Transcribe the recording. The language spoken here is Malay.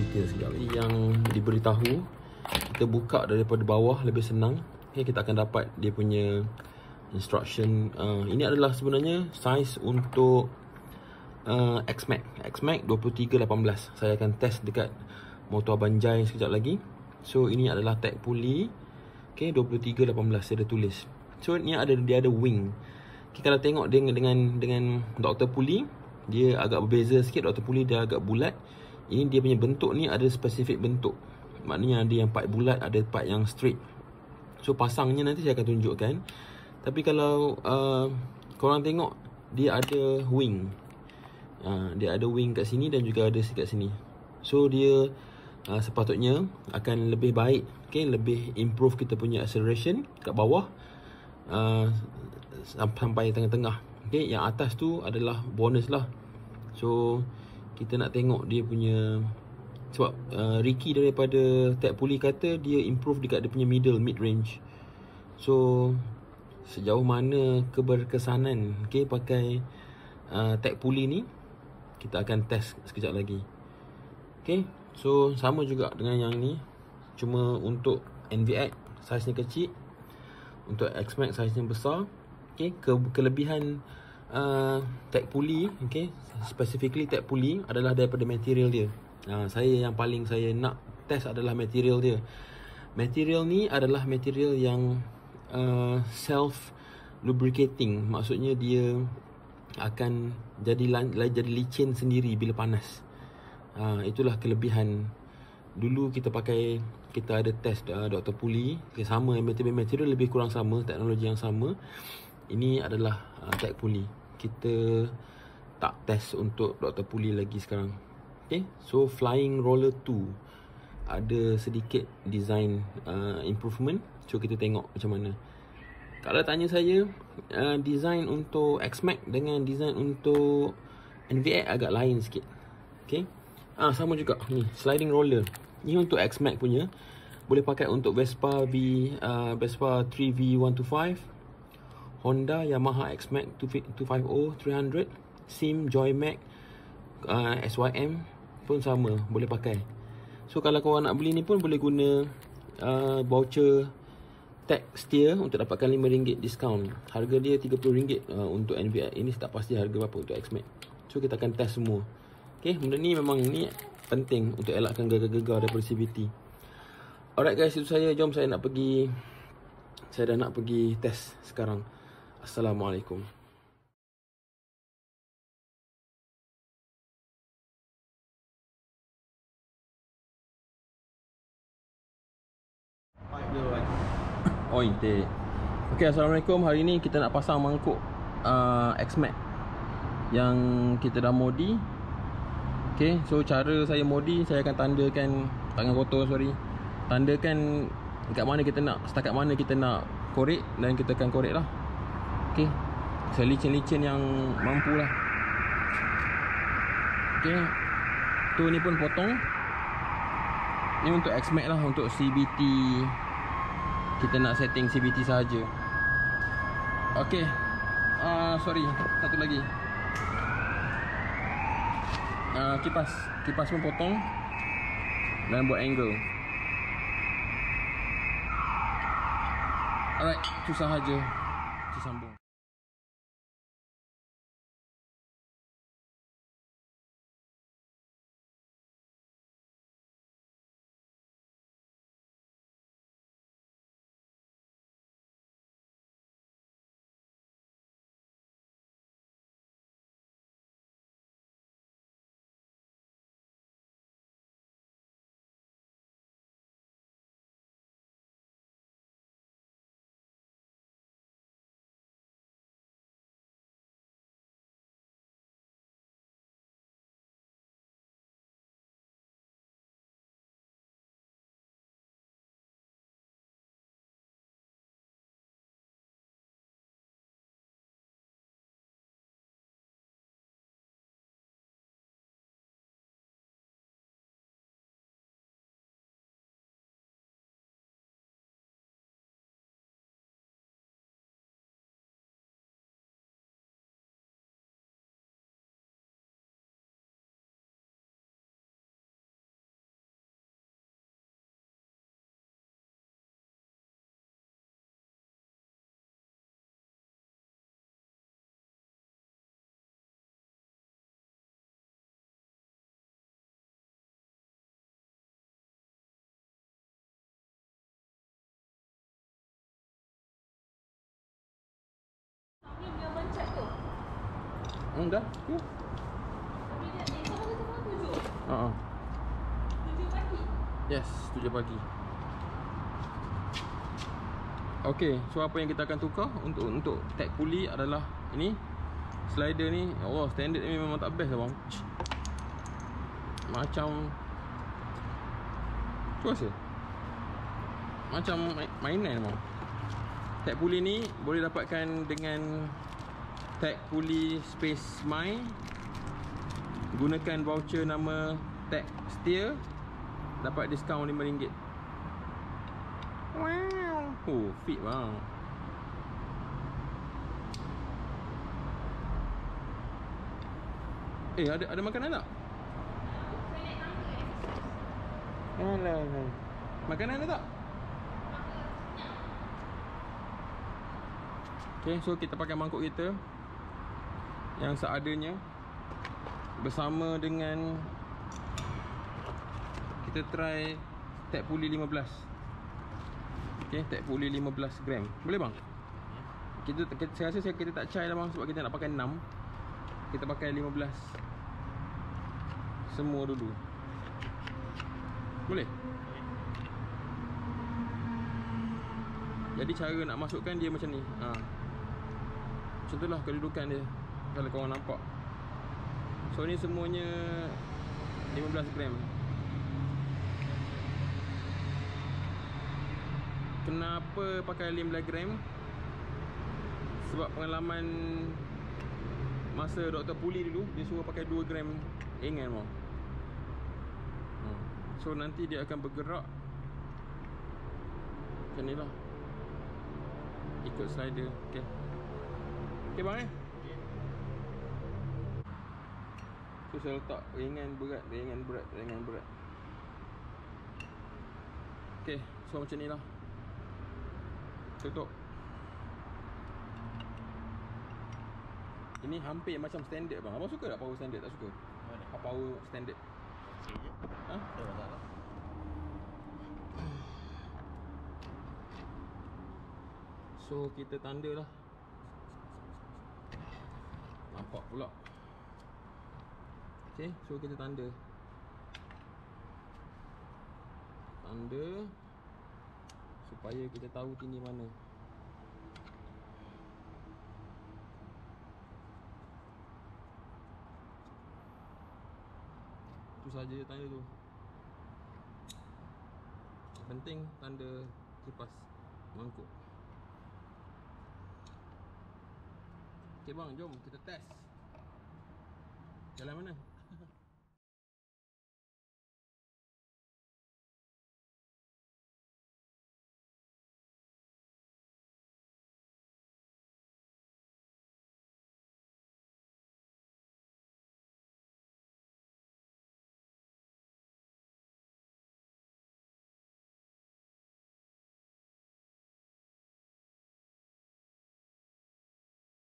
detail sekejap lagi. Yang diberitahu, kita buka daripada bawah lebih senang. Okay, kita akan dapat dia punya instruction. Ini adalah sebenarnya size untuk X-Max 2318. Saya akan test dekat motor Abang Jai sekejap lagi. So ini adalah tag puli. Okay, 2318 saya ada tulis. So ni dia ada wing. Okay, kalau tengok dengan Dr. Puli, dia agak berbeza sikit. Dr. Puli dia agak bulat. Ini dia punya bentuk ni ada spesifik bentuk. Maknanya ada yang part bulat, ada part yang straight. So pasangnya nanti saya akan tunjukkan. Tapi kalau korang tengok, dia ada wing. Dia ada wing kat sini dan juga ada kat sini. So dia sepatutnya akan lebih baik, okay? Lebih improve kita punya acceleration kat bawah sampai tengah-tengah. Okay? Yang atas tu adalah bonus lah. So kita nak tengok dia punya, sebab Ricky daripada tag puli kata dia improve dekat dia punya mid range. So sejauh mana keberkesanan, okay, pakai tag puli ni, kita akan test sekejap lagi. Okay, so sama juga dengan yang ni, cuma untuk NVX saiz ni kecil, untuk X-Max saiz ni besar. Okay, kelebihan tag puli, okay, specifically tag puli adalah daripada material dia. Yang paling saya nak test adalah material dia. Material ni adalah material yang self lubricating. Maksudnya dia akan jadi licin sendiri bila panas. Itulah kelebihan. Dulu kita ada test Dr. Puli, sama material lebih kurang sama, teknologi yang sama. Ini adalah tag puli. Kita tak test untuk Dr. Puli lagi sekarang. Okay, so Flying Roller 2 ada sedikit design improvement. So kita tengok macam mana. Kalau tanya saya, design untuk X-Max dengan design untuk NVX agak lain sikit. Okay, sama juga ni, sliding roller. Ni untuk X-Max punya, boleh pakai untuk Vespa 3V125, Honda, Yamaha X-Max 250 300, Sim, Joymax, SYM pun sama, boleh pakai. So kalau korang nak beli ni pun boleh guna voucher tag steer untuk dapatkan RM5 diskaun. Harga dia RM30 untuk NVX. Ini tak pasti harga berapa untuk X-Max. So kita akan test semua. Okay, benda ni memang ni penting untuk elakkan gegar-gegar daripada CVT. Alright guys, itu saya. Jom saya dah nak pergi test sekarang. Assalamualaikum. Okay, Assalamualaikum. Hari ni kita nak pasang mangkuk X-Max yang kita dah modi. Okay, so cara saya modi, saya akan tandakan tangan kotor, tandakan dekat mana kita nak, setakat mana kita nak korek, dan kita akan korek lah. Okay, selicin-licin yang mampu lah. Okay, tu ni pun potong. Ni untuk X-Max lah, untuk CVT. Kita nak setting CVT sahaja. Okay, sorry, satu lagi. Kipas pun potong dan buat angle. Alright, itu sahaja. Kita sambung. Dah. Tu. Tapi dia sama tu 7. Ha. 7 pagi. Yes, 7 pagi. Okey, so apa yang kita akan tukar untuk tag puli adalah ini. Slider ni, ya Allah, standard ni memang tak best lah bang. Macam tu rasa macam mainan bang. Tag puli ni boleh dapatkan dengan tag puli Space My. Gunakan voucher nama tag steer, dapat diskaun RM5. Wow. Oh, fit bang. Ada makanan tak? Alah. Makanan ada tak? Okay, so kita pakai mangkuk kita yang seadanya, bersama dengan kita try tag puli 15. Okay, tag puli 15 gram. Boleh bang? Saya rasa kita tak try lah bang, sebab kita nak pakai 6. Kita pakai 15 semua dulu. Boleh? Jadi cara nak masukkan dia macam ni. Macam tu lah kedudukan dia, kalau korang nampak. So ni semuanya 15 gram. Kenapa pakai 15 gram? Sebab pengalaman masa Dr. Puli dulu, dia suruh pakai 2 gram ringan mau. So nanti dia akan bergerak macam ni lah, ikut slider. Okay. Okay bang So saya letak ringan berat, ringan berat, ringan berat. Okay, so macam ni lah. Tutup. Ini hampir macam standard bang. Abang suka tak power standard? Tak suka? Mana? Power standard. Okey je. Ha? Tak ada masalah. So kita tanda lah. Nampak pula. Okay, so kita tanda. Tanda supaya kita tahu tinggi mana. Itu saja tanda tu. Penting tanda kipas mangkuk. Okay bang, jom kita test. Jalan mana?